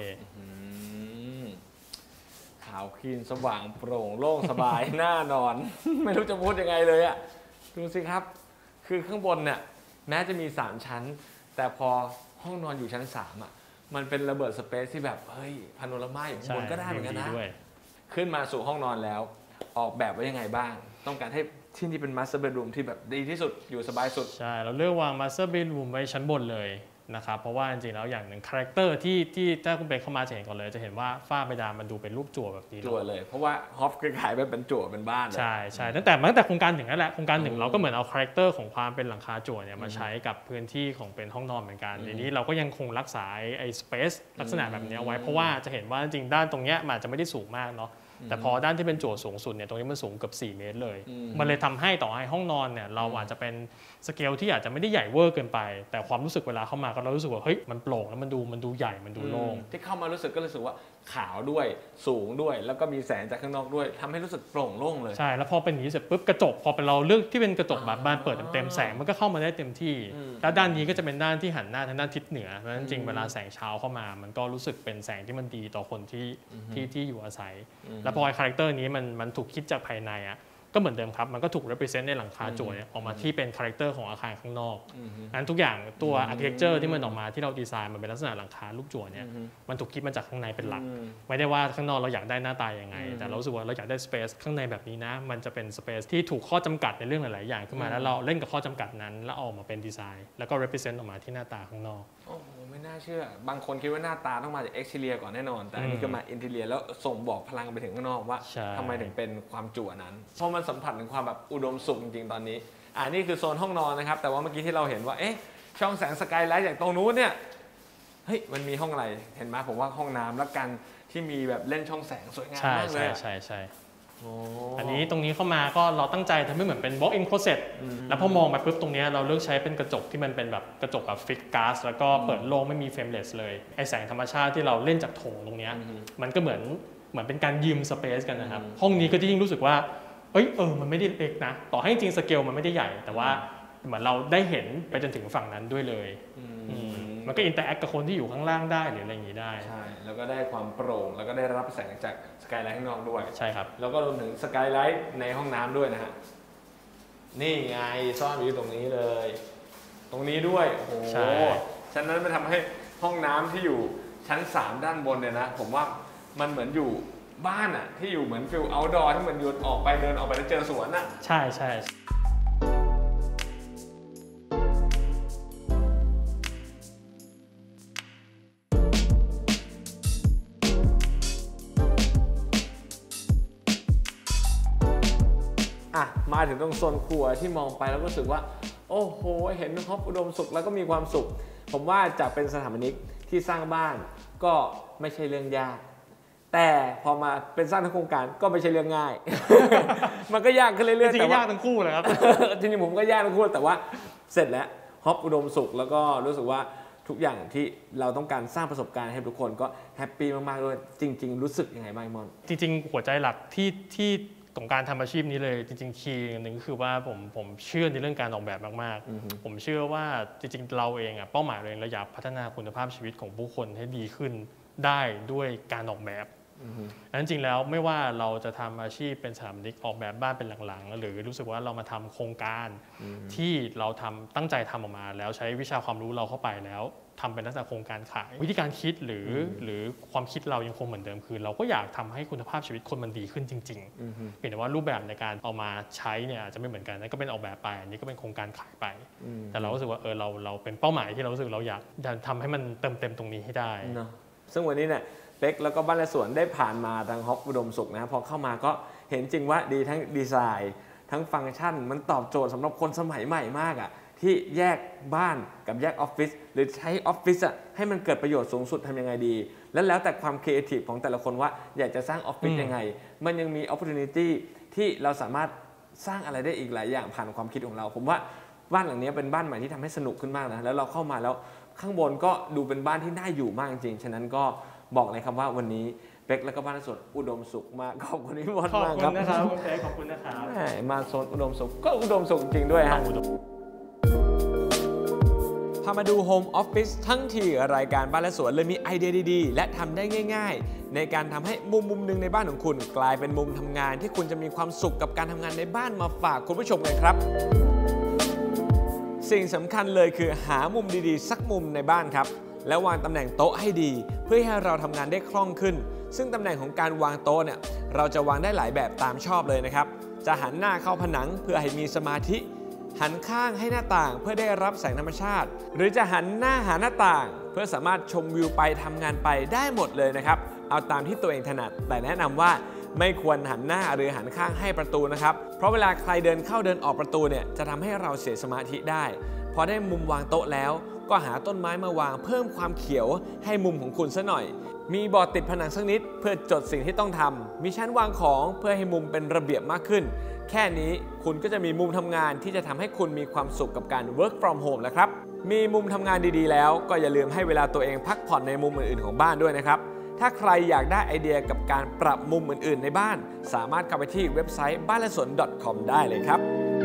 Speaker 3: ขาวคลีนสว่างโปร่งโล่งสบาย น่านอน ไม่รู้จะพูดยังไงเลยอะดูสิครับคือข้างบนเนี่ยแม้จะมีสามชั้นแต่พอห้องนอนอยู่ชั้นสามอะมันเป็นระเบิดสเปซที่แบบเฮ้ยพาโนรามาอยู่บนก็ได้เหมือนกันนะขึ้นมาสู่ห้องนอนแล้วออกแบบไว้ยังไงบ้างต้องการให้ที่นี่เป็น master bedroom ที่แบบดีที่สุดอยู่สบายสุด
Speaker 4: ใช่เราเลือกวาง master bedroom ไว้ชั้นบนเลยนะครับเพราะว่าจริงๆแล้วอย่างหนึ่งคาแรคเตอร์ที่ที่ถ้าคุณเป็นเข้ามาจะเห็นก่อนเลยจะเห็นว่าฝ้าเพดานมันดูเป็นรูปจั่วแบบนี้
Speaker 3: จั่วเลยเพราะว่าฮอฟคือขายแบบเป็นจั่วเป็นบ้าน
Speaker 4: ใช่ใช่ตั้งแต่ตั้งแต่โครงการหนึ่งนั่นแหละโครงการหนึ่งเราก็เหมือนเอาคาแรคเตอร์ของความเป็นหลังคาจั่วเนี่ยมาใช้กับพื้นที่ของเป็นห้องนอนเหมือนกันทีนี้เราก็ยังคงรักษาไอ้สเปซลักษณะแบบนี้ไว้เพราะว่าจะเห็นว่าจริงๆด้านตรงเนี้ยมันจะไม่ได้สูงมากเนาะแต่พอด้านที่เป็นจั่วสูงสุดเนี่ยตรงนี้มันสูงเกือบสี่เมตรเลยมันเลยทำให้ต่อให้ห้องนอนเนี่ยเราอาจจะเป็นสเกลที่อาจจะไม่ได้ใหญ่เวอร์เกินไปแต่ความรู้สึกเวลาเข้ามาก็เรารู้สึกว่าเฮ้ยมันโปร่งแล้วมันดูมันดูใหญ่มันดูโล่ง
Speaker 3: ที่เข้ามารู้สึกก็รู้สึกว่าขาวด้วยสูงด้วยแล้วก็มีแสงจากข้างนอกด้วยทำให้รู้สึกโปร่งโล่งเลย
Speaker 4: ใช่แล้วพอเป็นอย่างนี้เสร็จปุ๊บกระจกพอเป็นเราเลือกที่เป็นกระจกแบบบานเปิดเต็มแสงมันก็เข้ามาได้เต็มที่แล้วด้านนี้ก็จะเป็นด้านที่หันหน้าทางด้านทิศเหนือเพราะฉะนั้นจริงเวลาแสงเช้าเข้ามามันก็รู้สึกเป็นแสงที่มันดีต่อคนที่ที่ที่อยู่อาศัยแล้วพอคาแรคเตอร์นี้มันมันถูกคิดจากภายในอ่ะก็เหมือนเดิมครับมันก็ถูก represent ในหลังคาจั่วเนี่ยออกมาที่เป็นคาแรคเตอร์ของอาคารข้างนอกนั้นทุกอย่างตัว architecture ที่มันออกมาที่เราดีไซน์มันเป็นลักษณะหลังคาลูกจั่วเนี่ยมันถูกคิดมาจากข้างในเป็นหลักไม่ได้ว่าข้างนอกเราอยากได้หน้าตายังไงแต่เรารู้สึกว่าเราอยากได้ space ข้างในแบบนี้นะมันจะเป็น space ที่ถูกข้อจำกัดในเรื่องหลายๆอย่างขึ้นมาแล้วเราเล่นกับข้อจำกัดนั้นแล้วออกมาเป็นดีไซน์แล้วก็ represent ออกมาที่หน้าตาข้างนอก
Speaker 3: โอ้โหไม่น่าเชื่อบางคนคิดว่าหน้าตาต้องมาจาก exterior ก่อนแน่นอนแต่อันนี้ก็มา interior แล้วส่งบอกพลังไปถึงข้างนอกว่าทำไมถึงเป็นความจั่วนั้นเพราะมันสัมผัสถึงความแบบอุดมสุขจริงๆตอนนี้อ่านี่คือโซนห้องนอนนะครับแต่ว่าเมื่อกี้ที่เราเห็นว่าเอ๊ะช่องแสงสกายไลท์จากตรงนู้นเนี่ยเฮ้ยมันมีห้องอะไรเห็นไหมผมว่าห้องน้ำแล้วกันที่มีแบบเล่นช่องแสงสวยงามมากเลย
Speaker 4: ใช่ใช่ใช่อันนี้ตรงนี้เข้ามาก็เราตั้งใจทำให้เหมือนเป็น walk-in closet แล้วพอมองไปปุ๊บตรงนี้เราเลือกใช้เป็นกระจกที่มันเป็นแบบกระจกแบบฟิกก๊าซแล้วก็เปิดโล่งไม่มีเฟรมเลสเลยไอแสงธรรมชาติที่เราเล่นจากโถงตรงนี้มันก็เหมือนเหมือนเป็นการยืมสเปซกันนะครับห้องนี้ก็ยิ่งรู้สึกว่าเอ้ยเออมันไม่ได้เล็กนะต่อให้จริงสเกลมันไม่ได้ใหญ่แต่ว่าเหมือนเราได้เห็นไปจนถึงฝั่งนั้นด้วยเลยมันก็อินเตอร์แอคกับคนที่อยู่ข้างล่างได้หรืออะไรอย่างนี้ได้
Speaker 3: ใช่แล้วก็ได้ความโปร่งแล้วก็ได้รับแสงจากสกายไลท์ข้างนอกด้วย
Speaker 4: ใช่ครับ
Speaker 3: แล้วก็รวมถึงสกายไลท์ในห้องน้ำด้วยนะฮะนี่ไงซ่อนอยู่ตรงนี้เลยตรงนี้ด้วยโอ้โหฉะนั้นมันทำให้ห้องน้ำที่อยู่ชั้นสามด้านบนเนี่ยนะผมว่ามันเหมือนอยู่บ้านอะที่อยู่เหมือนฟิลเอาท์ดอร์ที่เหมือนอยู่ออกไปเดินออกไปแล้วเจอสวนอะ
Speaker 4: ใช่ใช่
Speaker 3: มาถึงตรงโซนครัวที่มองไปแล้วก็รู้สึกว่าโอ้โหเห็นครอบอุดมสุขแล้วก็มีความสุขผมว่าจะเป็นสถาปนิกที่สร้างบ้านก็ไม่ใช่เรื่องยากแต่พอมาเป็นสร้างทั้งโครงการก็ไม่ใช่เรื่องง่าย มันก็ยากขึ้นเรื่อยๆ
Speaker 4: แต่ว่ายากทั้งคู่เลยครับ
Speaker 3: จริงๆผมก็ยากทั้งคู่แต่ว่าเสร็จแล้วครอบอุดมสุขแล้วก็รู้สึกว่าทุกอย่างที่เราต้องการสร้างประสบการณ์ให้ทุกคนก็แฮปปี้มากๆด้วยจริงๆรู้สึกยังไงบ้างมอน
Speaker 4: จริงๆหัวใจหลักที่ที่ของการทำอาชีพนี้เลยจริงๆคีย์หนึ่งคือว่าผมผมเชื่อในเรื่องการออกแบบมากๆผมเชื่อว่าจริงๆเราเองอ่ะเป้าหมายเราเองเราอยากพัฒนาคุณภาพชีวิตของผู้คนให้ดีขึ้นได้ด้วยการออกแบบดังนั้นจริงแล้วไม่ว่าเราจะทำอาชีพเป็นสถาปนิกออกแบบบ้านเป็นหลังๆหรือรู้สึกว่าเรามาทำโครงการที่เราทำตั้งใจทำออกมาแล้วใช้วิชาความรู้เราเข้าไปแล้วทำเป็นลักษณะโครงการขายวิธีการคิดหรือหรือความคิดเรายังคงเหมือนเดิมคือเราก็อยากทำให้คุณภาพชีวิตคนมันดีขึ้นจริงๆเพียงแต่ว่ารูปแบบในการเอามาใช้เนี่ยอาจจะไม่เหมือนกันนั่นก็เป็นออกแบบไปอันนี้ก็เป็นโครงการขายไปแต่เรารู้สึกว่าเออเราเราเป็นเป้าหมายที่เรารู้สึกเราอยากจะทำให้มันเติมเต็มตรงนี้ให้ได้
Speaker 3: เนาะซึ่งวันนี้เนี่ยเป๊กแล้วก็บ้านและสวนได้ผ่านมาทางฮอปอุดมสุขนะพอเข้ามาก็เห็นจริงว่าดีทั้งดีไซน์ทั้งฟังก์ชันมันตอบโจทย์สำหรับคนสมัยใหม่มากอ่ะที่แยกบ้านกับแยกออฟฟิศหรือใช้ออฟฟิศอ่ะให้มันเกิดประโยชน์สูงสุดทำยังไงดีแล้วแล้วแต่ความครีเอทีฟของแต่ละคนว่าอยากจะสร้างออฟฟิศยังไงมันยังมี opportunity ที่เราสามารถสร้างอะไรได้อีกหลายอย่างผ่านความคิดของเราผมว่าบ้านหลังนี้เป็นบ้านใหม่ที่ทำให้สนุกขึ้นมากนะแล้วเราเข้ามาแล้วข้างบนก็ดูเป็นบ้านที่น่าอยู่มากจริงฉะนั้นก็บอกเลยครับว่าวันนี้เป๊กแล้วก็บ้านและสวนอุดมสุขมากขอบคุณพี่มดมากครับขอบคุณนะครับ
Speaker 4: คุณเป๊กขอบคุณนะครับ
Speaker 3: มาโซนอุดมสุขก็อุดมสุขจริงด้วยฮะพามาดูโฮมออฟฟิศทั้งทีรายการบ้านและสวนเลยมีไอเดียดีๆและทำได้ง่ายๆในการทำให้มุมมุมหนึ่งในบ้านของคุณกลายเป็นมุมทำงานที่คุณจะมีความสุขกับการทำงานในบ้านมาฝากคุณผู้ชมกันครับสิ่งสำคัญเลยคือหามุมดีๆสักมุมในบ้านครับแล้ววางตำแหน่งโต๊ะให้ดีเพื่อให้เราทำงานได้คล่องขึ้นซึ่งตำแหน่งของการวางโต๊ะเนี่ยเราจะวางได้หลายแบบตามชอบเลยนะครับจะหันหน้าเข้าผนังเพื่อให้มีสมาธิหันข้างให้หน้าต่างเพื่อได้รับแสงธรรมชาติหรือจะหันหน้าหาหน้าต่างเพื่อสามารถชมวิวไปทำงานไปได้หมดเลยนะครับเอาตามที่ตัวเองถนัดแต่แนะนำว่าไม่ควรหันหน้าหรือหันข้างให้ประตูนะครับเพราะเวลาใครเดินเข้าเดินออกประตูเนี่ยจะทำให้เราเสียสมาธิได้พอได้มุมวางโต๊ะแล้วก็หาต้นไม้มาวางเพิ่มความเขียวให้มุมของคุณซะหน่อยมีบอร์ดติดผนังสักนิดเพื่อจดสิ่งที่ต้องทำมีชั้นวางของเพื่อให้มุมเป็นระเบียบมากขึ้นแค่นี้คุณก็จะมีมุมทำงานที่จะทำให้คุณมีความสุขกับการ work from home แล้วครับมีมุมทำงานดีๆแล้วก็อย่าลืมให้เวลาตัวเองพักผ่อนในมุมอื่นๆของบ้านด้วยนะครับถ้าใครอยากได้ไอเดียกับการปรับมุมอื่นๆในบ้านสามารถเข้าไปที่เว็บไซต์บ้านและสวน .com ได้เลยครับ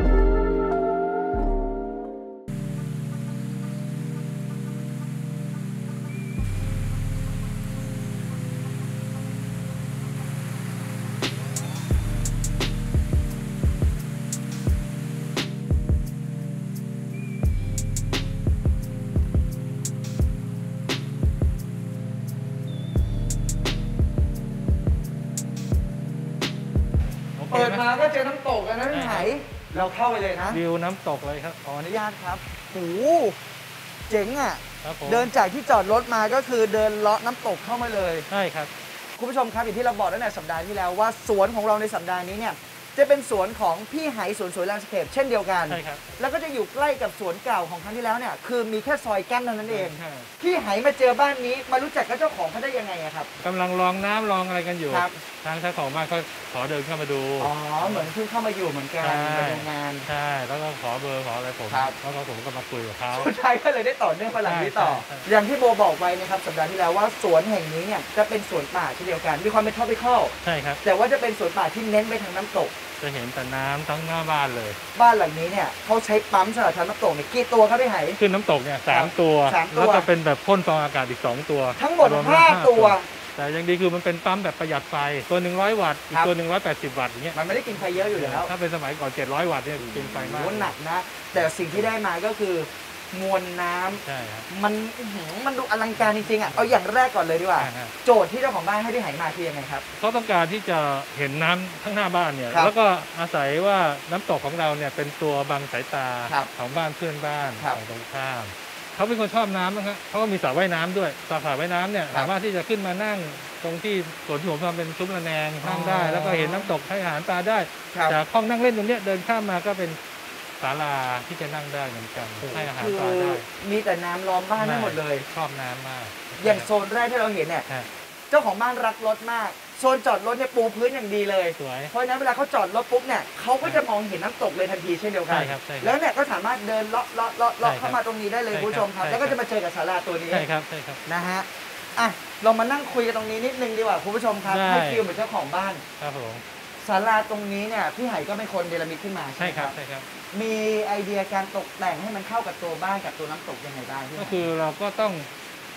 Speaker 5: เปิดมาก็เจอน้ำตกแล้วนะพี่ไหเราเข้าไปเลยนะ
Speaker 4: วิวน้ำตกเลยครับ
Speaker 5: ขออนุญาตครับโอ้เจ๋งอ่ะเดินจากที่จอดรถมาก็คือเดินเลาะน้ำตกเข้ามาเลย
Speaker 4: ใช่ครับ
Speaker 5: คุณผู้ชมครับอย่างที่เราบอกตั้งแต่สัปดาห์ที่แล้วว่าสวนของเราในสัปดาห์นี้เนี่ยจะเป็นสวนของพี่ไหสวนสวยแลนด์สเคปเช่นเดียวกัน
Speaker 4: ใช่ครับ
Speaker 5: แล้วก็จะอยู่ใกล้กับสวนเก่าของครั้งที่แล้วเนี่ยคือมีแค่ซอยกั้นเท่านั้นเองพี่ไหมาเจอบ้านนี้มารู้จักกับเจ้าของเขาได้ยังไงครับ
Speaker 4: กำลังลองน้ำลองอะไรกันอยู่ทางเจ้าของบ้านก็ขอเดินเข้ามาดู
Speaker 5: อ๋อเหมือนเพิ่งเข้ามาอยู่เหมือนกันมาดูงาน
Speaker 4: ใช่แล้วก็ขอเบอร์ขออะไรผมแล้วก็ผมก็มาคุยกับเขา
Speaker 5: สุดท้ายก็เลยได้ต่อเนื่องไปหลังนี้ต่ออย่างที่โบบอกไว้นะครับสัปดาห์ที่แล้วว่าสวนแห่งนี้เนี่ยจะเป็นสวนป่าเช่นเดียวกันมีความเป็น tropical
Speaker 4: ใช่ครับ
Speaker 5: แต่ว่าจะเป็นสวนป่าที่เน้นไปทางน้ำตก
Speaker 4: จะเห็นแต่น้ำทั้งหน้าบ้านเลย
Speaker 5: บ้านหลังนี้เนี่ยเขาใช้ปั๊มสำหรับทำน้ำตกเนี่ยกี่ตัวครับพี่ไห
Speaker 4: ขึ้นน้ำตกเนี่ยสามตัวแล้วก็เป็นแบบพ่นฟองอากาศอีกสองตัว
Speaker 5: ทั้งหมดห้าตัว
Speaker 4: แต่ยังดีคือมันเป็นปั๊มแบบประหยัดไฟตัวหนึ่งร้อยวัตต์อีกตัวหนึ่งร้อยแปดสิบวัตต์อย่างเงี้ย
Speaker 5: มันไม่ได้กินไฟเยอะอยู่แล้ว
Speaker 4: ถ้าเป็นสมัยก่อนเจ็ดร้อยวัตต์เนี่ยกินไฟมาก
Speaker 5: หนักนะแต่สิ่งที่ได้มาก็คือมวลน้ำ
Speaker 4: ใช่ครับ
Speaker 5: มันมันดูอลังการจริงๆอ่ะเอาอย่างแรกก่อนเลยดีกว่าโจทย์ที่เจ้าของบ้านให้พี่ไหมาคือยังไงครับ
Speaker 4: เขาต้องการที่จะเห็นน้ำข้างหน้าบ้านเนี่ยแล้วก็อาศัยว่าน้ำตกของเราเนี่ยเป็นตัวบังสายตาของบ้านเพื่อนบ้านของตรงข้ามเขาเป็นคนชอบน้ำนะครับเขาก็มีสระว่ายน้ำด้วยสระว่ายน้ำเนี่ยสามารถที่จะขึ้นมานั่งตรงที่สวนที่ผมทำเป็นซุ้มระแนงนั่งได้แล้วก็เห็นน้ำตกให้อาหารปลาได้จากห้องนั่งเล่นตรงนี้เดินข้ามมาก็เป็นศาลาที่จะนั่งได้เหมือนกันให้อาหารปลาได้
Speaker 5: มีแต่น้ำล้อมบ้านทั้งหมดเลย
Speaker 4: ชอบน้ำมาก
Speaker 5: อย่างโซนแรกที่เราเห็นเนี่ยเจ้าของบ้านรักรถมากโซนจอดรถเนี่ยปูพื้นอย่างดีเลยเพราะฉะนั้นเวลาเขาจอดรถปุ๊บเนี่ยเขาก็จะมองเห็นน้ำตกเลยทันทีเช่นเดียวกันแล้วเนี่ยก็สามารถเดินเลาะเลาะเลาะเลาะเข้ามาตรงนี้ได้เลยคุณผู้ชมครับแล้วก็จะมาเจอกับศาลาตัวนี้
Speaker 4: ใช่ครับใช่ครับ
Speaker 5: นะฮะอ่ะเรามานั่งคุยกันตรงนี้นิดนึงดีกว่าคุณผู้ชมครับให้ฟีลเหมือนเจ้าของบ้าน
Speaker 4: ครับผม
Speaker 5: ศาลาตรงนี้เนี่ยพี่ไหก็เป็นคนเดลมิตขึ้นมา
Speaker 4: ใช่ครับใช่ครับ
Speaker 5: มีไอเดียการตกแต่งให้มันเข้ากับตัวบ้านกับตัวน้ำตกยังไงบ้าง
Speaker 4: ก็คือเราก็ต้อง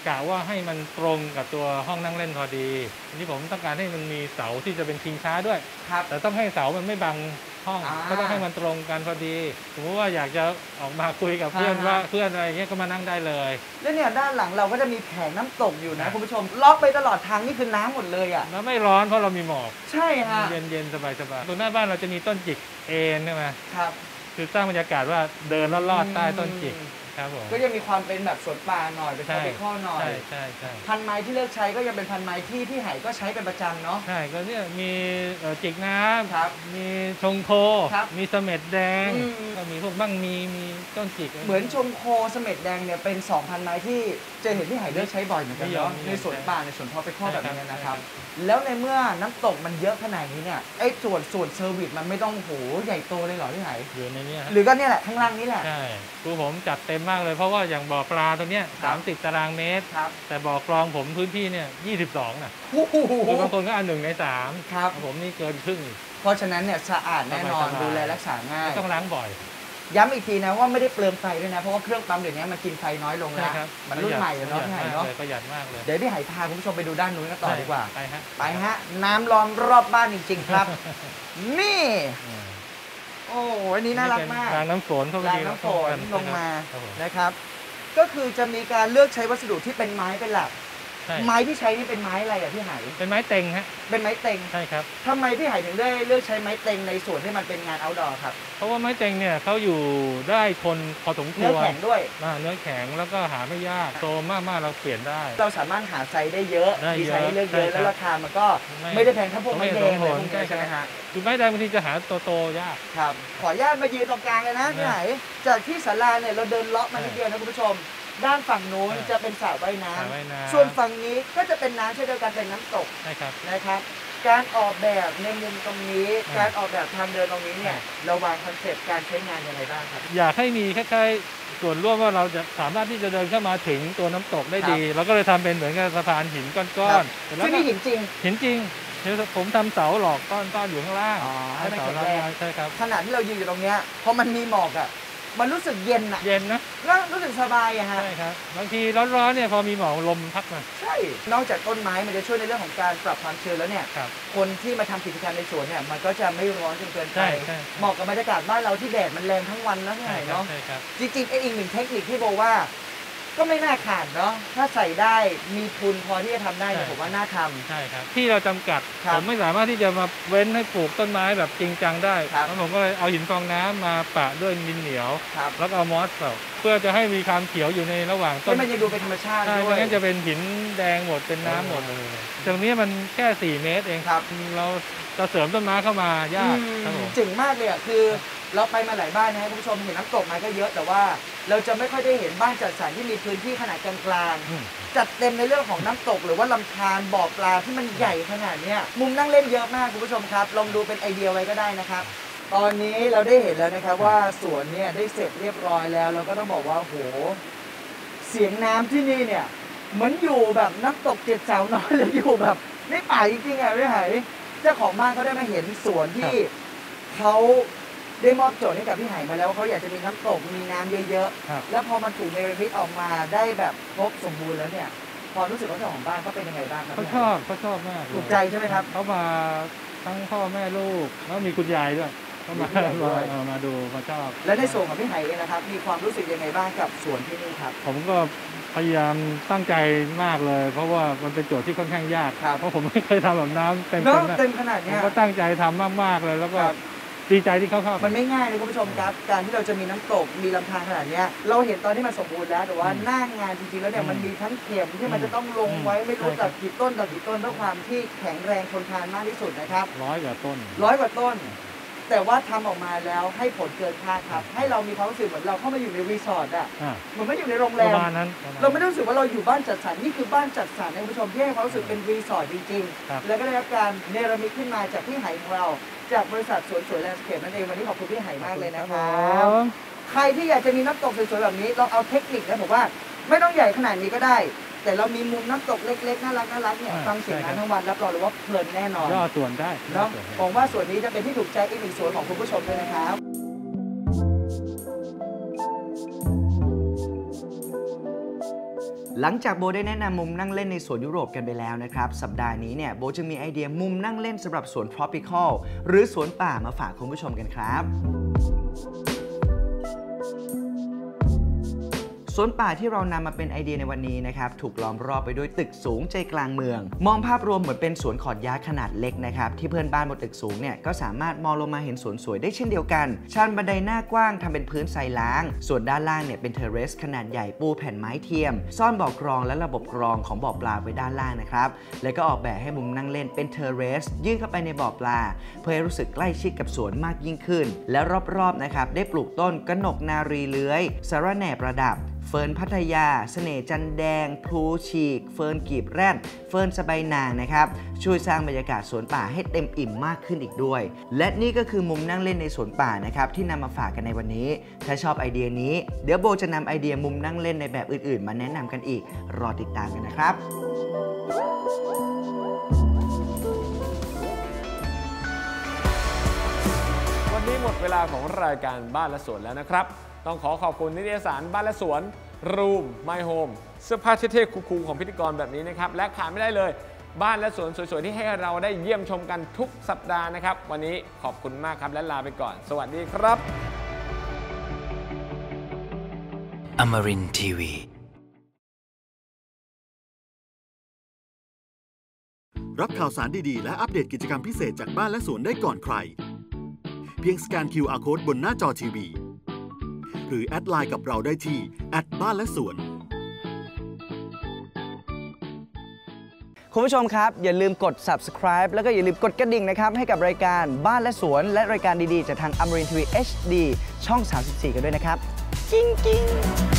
Speaker 6: กะว่าให้มันตรงกับตัวห้องนั่งเล่นพอดีทีนี้ผมต้องการให้มันมีเสาที่จะเป็นชิงช้าด้วย
Speaker 5: ครับ
Speaker 6: แต่ต้องให้เสามันไม่บังห้อง
Speaker 5: อ่า
Speaker 6: ก็ต้องให้มันตรงกันพอดีสมมติว่าอยากจะออกมาคุยกับเพื่อน
Speaker 5: อ่าฮะ
Speaker 6: ว่าเพื่อนอะไรเงี้ยก็มานั่งได้เลย
Speaker 5: แล้วเนี่ยด้านหลังเราก็จะมีแผงน้ำตกอยู่นะคุณผู้ชมล็อกไปตลอดทางนี่คือน้ำหมดเลยอ่ะ
Speaker 6: แล้วไม่ร้อนเพราะเรามีหมอก
Speaker 5: ใช่ฮะ
Speaker 6: เย็นเย็นสบายสบายตรงหน้าบ้านเราจะมีต้นจิกเอ็นใช่ไหม
Speaker 5: ครับ
Speaker 6: คือสร้างบรรยากาศว่าเดินลอดๆใต้ต้นจิกครับผม
Speaker 5: ก็ยังมีความเป็นแบบสวนป่าหน่อยเป็น
Speaker 6: ใช่
Speaker 5: ทอปิคอลหน่อย
Speaker 6: ใช่ใช่ใช่
Speaker 5: พันไม้ที่เลือกใช้ก็ยังเป็นพันไม้ที่พี่ไหก็ใช้เป็นประจำเนาะ
Speaker 6: ใช่ก็เนี่ยมีเอ่อจิกน้
Speaker 5: ครับ
Speaker 6: ำมีชงโค
Speaker 5: ครับ
Speaker 6: มีเสม็ดแดง
Speaker 5: อืม
Speaker 6: ก็มีพวกบ้างมีมีต้นจิก
Speaker 5: เหมือนชมโคเสม็ดแดงเนี่ยเป็นสองพันไม้ที่เจะเห็นพี่ไหเลือกใช้บ่อยเหมือนกันเนาะ
Speaker 6: นิยม
Speaker 5: ในสวนป่าในสวนทอปิคอล
Speaker 6: ใช่
Speaker 5: แบบ
Speaker 6: ครับ
Speaker 5: นี้นะครับ
Speaker 6: ใช่ครับ
Speaker 5: แล้วในเมื่อน้ำตกมันเยอะขนาดนี้เนี่ยไอ้ส่วนส่วนเซอร์วิสมันไม่ต้องโหใหญ่โตเลยเหรอพี่ไห
Speaker 6: อยู่ในเนี้ยฮะ
Speaker 5: หรือก็เนี่ยแหละข้างล่างนี่แหละ
Speaker 6: ใช่คือผมจัดเต็มมากเลยเพราะว่าอย่างบ่อปลาตรงเนี้ย
Speaker 5: ครั
Speaker 6: สา
Speaker 5: บ
Speaker 6: มสิบตารางเมตร
Speaker 5: ครับ
Speaker 6: แต่บ่อกรองผมพื้นที่เนี่ยยี่สิบสองนะ
Speaker 5: โอ้โห
Speaker 6: คือบางคนก็อันหนึ่งในสาม
Speaker 5: ครับ
Speaker 6: ผมนี่เกินครึ่ง
Speaker 5: เพราะฉะนั้นเนี่ยสะอาดแน่นอน
Speaker 6: สบายๆ
Speaker 5: ดูแลรักษาง่าย
Speaker 6: ไม่ต้องล้างบ่อย
Speaker 5: ย้ำอีกทีนะว่าไม่ได้เปลืองไฟด้วยนะ เพราะว่าเครื่องปั๊มเดี๋ยวนี้มันกินไฟน้อยลง
Speaker 6: ใช่
Speaker 5: แล้ว
Speaker 6: ครับ
Speaker 5: มันรุ่นใหม่แล้วเนาะพี่ไห
Speaker 6: ประหยัด
Speaker 5: เนาะ
Speaker 6: มากเลยประหยัดมากเลย
Speaker 5: เดี๋ยวพี่ไหพาคุณผู้ชมไปดูด้านนู้นกันต่อดีกว่า
Speaker 6: ไปฮะ
Speaker 5: ไปฮะ น้ำล้อมรอบบ้านจริงๆครับ นี่
Speaker 6: อืม
Speaker 5: โอ้อันนี้น่ารักมาก
Speaker 6: รางน้ำฝนเข้าไป
Speaker 5: ราง
Speaker 6: ดี
Speaker 5: น้ำฝน
Speaker 6: ครับ
Speaker 5: ลงมา
Speaker 6: ครับผม
Speaker 5: นะครับ ก็คือจะมีการเลือกใช้วัสดุที่เป็นไม้เป็นหลัก
Speaker 6: ใช่
Speaker 5: ไม้ที่ใช้นี่เป็นไม้อะไรอ่ะพี่ไห
Speaker 6: เป็นไม้เต็งฮะ
Speaker 5: เป็นไม้เต็ง
Speaker 6: ใช่ครับ
Speaker 5: ทำไมพี่ไหถึงได้เลือกใช้ไม้เต็งในส่วนที่มันเป็นงาน outdoor ครับ
Speaker 6: เพราะว่าไม้เต็งเนี่ยเขาอยู่ได้ทนพอสมค
Speaker 5: เนื้อ
Speaker 6: วร
Speaker 5: แข็งด้วย
Speaker 6: อ่าเนื้อแข็งแล้วก็หาไม่ยากโตมากๆเราเปลี่ยนได้
Speaker 5: เราสามารถหาไซส์ได้เยอะ
Speaker 6: ได้
Speaker 5: มี
Speaker 6: เย
Speaker 5: ไซ
Speaker 6: อะ
Speaker 5: ส์ให้เลือกเยอะ
Speaker 6: ใช่ครับ
Speaker 5: แล้วราคามันก็
Speaker 6: ไม่
Speaker 5: ไม่ได้แพงเท่าพวกไม้แดง
Speaker 6: สม
Speaker 5: อะไร
Speaker 6: เหตุ
Speaker 5: พวก
Speaker 6: สมผล
Speaker 5: นี้ใช่ไหมฮะ
Speaker 6: คือไม้แดงบางทีจะหาโตๆยาก
Speaker 5: ครับ ขออนุญาตมายืนตรงกลางเลยนะพี่ไหนจากที่ศาลาเนี่ยเราเดินเลาะมานิดเดียวนะคุณผู้ชม ด้านฝั่งนู้น
Speaker 6: ใช่
Speaker 5: จะเป็นสระว่ายน้
Speaker 6: สระว่ายน้ำ
Speaker 5: ำส่วนฝั่งนี้ก็จะเป็นน้ำเช่นเดียวกันเป็นน้ำตก
Speaker 6: ใช่ครับ
Speaker 5: นะครับ การออกแบบในมุมตรงนี้
Speaker 6: อ่า
Speaker 5: การออกแบบทางเดินตรงนี้เนี่ยเราวางคอนเซ็ปต์การใช้งานยังไงบ้างครับ
Speaker 6: อยากให้มีคล้ายๆส่วนร่วมว่าเราจะสามารถที่จะเดินเข้ามาถึงตัวน้ำตกได้ดีเราก็เลยทำเป็นเหมือนกับสะพานหินก้อนๆแต่แล้ว
Speaker 5: ซึ่ง
Speaker 6: ก็
Speaker 5: นี่หินจริง
Speaker 6: หินจริงเดี๋ยวผมทำเสาหลอกก้อนๆอยู่ข้างล่าง
Speaker 5: อ๋อให้มัน
Speaker 6: เสา
Speaker 5: แข็งแรง
Speaker 6: ล่างใช่ครับ
Speaker 5: ขณะที่เรายืนอยู่ตรงเนี้ยพอมันมีหมอกอ่ะมันรู้สึกเย็นอ่ะ
Speaker 6: เย็นนะ
Speaker 5: แล้วรู้สึกสบายอะฮะ
Speaker 6: ใช่ครับบางทีร้อนๆเนี่ยพอมีหมอกลมพัดมา
Speaker 5: ใช่ นอกจากต้นไม้มันจะช่วยในเรื่องของการปรับความชื้นแล้วเนี่ย
Speaker 6: ครับ
Speaker 5: คนที่มาทำกิจกรรมในสวนเนี่ยมันก็จะไม่ร้อนจนเกินไป
Speaker 6: ใช่ใช่
Speaker 5: เหมาะกับบรรยากาศบ้านเราที่แดดมันแรงทั้งวันนะพี่
Speaker 6: ใช่
Speaker 5: ไหน
Speaker 6: ครับ
Speaker 5: เนาะ
Speaker 6: ใช่ครับ
Speaker 5: จริงๆไอ้อีกหนึ่งเทคนิคที่โบว่า ก็ไม่น่าขาดเนาะถ้าใส่ได้มีทุนพอที่จะทำได้เนี่ยผมว่าน่าทำ
Speaker 6: ใช่ครับที่เราจำกัด
Speaker 5: ครับ
Speaker 6: ผมไม่สามารถที่จะมาเว้นให้ปลูกต้นไม้แบบจริงจังได้
Speaker 5: ครับ
Speaker 6: แล้วผมก็เลยเอาหินฟองน้ำมาปะด้วยดินเหนียว
Speaker 5: ครับ
Speaker 6: แล้วก็เอามอสเปล่าเพื่อจะให้มีความเขียวอยู่ในระหว่างต้
Speaker 5: ให้
Speaker 6: น
Speaker 5: มันยังดูเป็นธรรมชาติ
Speaker 6: ใช่
Speaker 5: ด้ว
Speaker 6: ไม่
Speaker 5: ย
Speaker 6: งั้นจะเป็นหินแดงหมดเป็นน้ำหมดตรงนี้มันแค่สี่เมตรเอง
Speaker 5: ครับ
Speaker 6: เราจะเสริมต้นไม้เข้ามายากครับผม
Speaker 5: เจ๋งมากเลยอ่ะคือเราไปมาหลายบ้านนะครับคุณผู้ชมเห็นน้ำตกมาก็เยอะแต่ว่า เราจะไม่ค่อยได้เห็นบ้านจัดสรรที่มีพื้นที่ขนาดกลางๆ
Speaker 6: อืม
Speaker 5: จัดเต็มในเรื่องของน้ำตกหรือว่าลำธารบ่อปลาที่มันใหญ่ขนาดเนี้ยมุมนั่งเล่นเยอะมากคุณผู้ชมครับ ลองดูเป็นไอเดียไว้ก็ได้นะครับ ตอนนี้เราได้เห็นแล้วนะครับว่าสวนเนี่ยได้เสร็จเรียบร้อยแล้วเราก็ต้องบอกว่าโหเสียงน้ำที่นี่เนี่ยเหมือนอยู่แบบน้ำตกเจ็ดสาวน้อยหรืออยู่แบบในป่าจริงๆอ่ะพี่ไหเจ้าของบ้านเขาได้มาเห็นสวนที่เขาได้มอบโจทย์ให้กับพี่ไหมาแล้วว่าเขาอยากจะมีน้ำตกมีน้ำเยอะ
Speaker 6: ครับ
Speaker 5: ๆแล้วพอมันถูกเนรมิตออกมาได้แบบครบสมบูรณ์แล้วเนี่ยความรู้สึกของเจ้าของบ้านเขาเป็นยังไงบ้างครับ
Speaker 6: เขา
Speaker 5: พี่
Speaker 6: ช
Speaker 5: ไห
Speaker 6: อบเขาชอบมากเลย
Speaker 5: ถูกใจใช่ไหมครับ
Speaker 6: เขามาทั้งพ่อแม่ลูกแล้วมีคุณยายด้วยเขามา
Speaker 5: มีคุณยายด้วย
Speaker 6: มาเออมาดูมาชอบ
Speaker 5: และในส่วนของพี่ไหเองนะครับมีความรู้สึกยังไงบ้างกับสวนที่นี่ครับ
Speaker 6: ผมก็พยายามตั้งใจมากเลย เพราะว่ามันเป็นโจทย์ที่ค่อนข้างยาก
Speaker 5: ครับ
Speaker 6: เพราะผมไม่เคยทำแบบน้ำเต็ม
Speaker 5: เนาะ
Speaker 6: ๆนะ
Speaker 5: เต็มขนาด
Speaker 6: ผ
Speaker 5: เนี้
Speaker 6: ม
Speaker 5: ย
Speaker 6: ก็ตั้งใจทำมากๆเลย แล้วก็
Speaker 5: ครับ
Speaker 6: ดีใจที่เขาเข้า
Speaker 5: มันไม่ง่ายเลยคุณผู้ชมครับ การที่เราจะมีน้ำตกมีลำธารขนาดเนี้ยเราเห็นตอนที่มันสมบูรณ์แล้วแต่ว่า
Speaker 6: อืม
Speaker 5: หน้างานจริงๆแล้วเนี่ย
Speaker 6: อืม
Speaker 5: มันมีทั้งเข็มที่มันจะต้องลงไว้
Speaker 6: อืม
Speaker 5: ไม่รู้
Speaker 6: ใช่ครั
Speaker 5: จาก
Speaker 6: บ
Speaker 5: กี่ต้นต่อกี่ต้นเพื่อความที่แข็งแรงทนทานมากที่สุดนะครับ
Speaker 6: ร้อยกว่าต้น
Speaker 5: ร้อยกว่าต้น แต่ว่าทำออกมาแล้วให้ผลเกินคาดครับ ให้เรามีความรู้สึกเหมือนเราเข้ามาอยู่ในรีสอร์ทอะ
Speaker 6: อ่า
Speaker 5: เหมือนไม่อยู่ในโรง
Speaker 6: ป
Speaker 5: แร
Speaker 6: ระ
Speaker 5: ม
Speaker 6: มาณนั้นประณ
Speaker 5: เราไม่ได้รู้สึกว่าเราอยู่บ้านจัดสรรนี่คือบ้านจัดสรรนะคุณผู้ชมที่ให้ความรู้สึกเป็นรีสอร์ทจริง
Speaker 6: ครับ
Speaker 5: ๆ แล้วก็ได้รับการเนรมิตขึ้นมาจากพี่ไหของเรา จากบริษัทสวนสวยแลนด์สเคปนั่นเองวันนี้ขอบคุณพี่ไหมากเลยนะครับ
Speaker 6: ผม
Speaker 5: ใครที่อยากจะมีน้ำตกสวยๆแบบนี้ลองเอาเทคนิคนะผมว่าไม่ต้องใหญ่ขนาดนี้ก็ได้ แต่เรามีมุมน้ำตกเล็กๆน่ารักน่ารักเนี่ยฟังเสียงน้ำทั้งวันรับรองเลยว่าเพลินแน่นอน
Speaker 6: ย่อส่วนได้
Speaker 5: เนาะ
Speaker 6: ย่อส่วนได้
Speaker 5: หวังว่าส่วนนี้จะเป็นที่ถูกใจอีกหนึ่งส่วนของคุณผู้ชมด้วยนะครับหลังจากโบได้แนะนำมุมนั่งเล่นในสวนยุโรปกันไปแล้วนะครับสัปดาห์นี้เนี่ยโบจะมีไอเดียมุมนั่งเล่นสำหรับสวน tropical หรือสวนป่ามาฝากคุณผู้ชมกันครับสวนป่าที่เรานำมาเป็นไอเดียในวันนี้นะครับถูกล้อมรอบไปด้วยตึกสูงใจกลางเมืองมองภาพรวมเหมือนเป็นสวนขอดหญ้าขนาดเล็กนะครับที่เพื่อนบ้านบนตึกสูงเนี่ยก็สามารถมองลงมาเห็นสวนสวยได้เช่นเดียวกันชันบันไดหน้ากว้างทำเป็นพื้นทรายล้างส่วนด้านล่างเนี่ยเป็นเทเรสขนาดใหญ่ปูแผ่นไม้เทียมซ่อนบ่อกรองและระบบกรองของบ่อปลาไว้ด้านล่างนะครับแล้วก็ออกแบบให้มุมนั่งเล่นเป็นเทเรสยื่นเข้าไปในบ่อปลาเพื่อให้รู้สึกใกล้ชิดกับสวนมากยิ่งขึ้นและรอบๆนะครับได้ปลูกต้นกนกนารีเลื้อยสะระแหน่ประดับเฟิร์นพัทยาเสน่ห์จันแดงพลูฉีกเฟิร์นกีบแรดเฟิร์นสะใบนางนะครับช่วยสร้างบรรยากาศสวนป่าให้เต็มอิ่มมากขึ้นอีกด้วยและนี่ก็คือมุมนั่งเล่นในสวนป่านะครับที่นำมาฝากกันในวันนี้ถ้าชอบไอเดียนี้เดี๋ยวโบจะนำไอเดียมุมนั่งเล่นในแบบอื่นๆมาแนะนำกันอีกรอติดตามกันนะครับ
Speaker 3: วันนี้หมดเวลาของรายการบ้านและสวนแล้วนะครับต้องขอขอบคุณนิตยสารบ้านและสวน Room My Home เสื้อผ้าเท่ๆคูลๆของพิธีกรแบบนี้นะครับและขาดไม่ได้เลยบ้านและสวนสวยๆที่ให้เราได้เยี่ยมชมกันทุกสัปดาห์นะครับวันนี้ขอบคุณมากครับและลาไปก่อนสวัสดีครับ
Speaker 2: Amarin ที วี
Speaker 7: รับข่าวสารดีๆและอัปเดตกิจกรรมพิเศษจากบ้านและสวนได้ก่อนใครเพียงสแกน คิว อาร์ Code บนหน้าจอทีวีหรือแอดไลน์กับเราได้ที่แอดบ้านและสวน
Speaker 5: คุณผู้ชมครับอย่าลืมกด subscribe แล้วก็อย่าลืมกดกระดิ่งนะครับให้กับรายการบ้านและสวนและรายการดีๆจากทาง Amarin ที วี เอช ดี ช่อง สามสิบสี่ กันด้วยนะครับ จริงๆ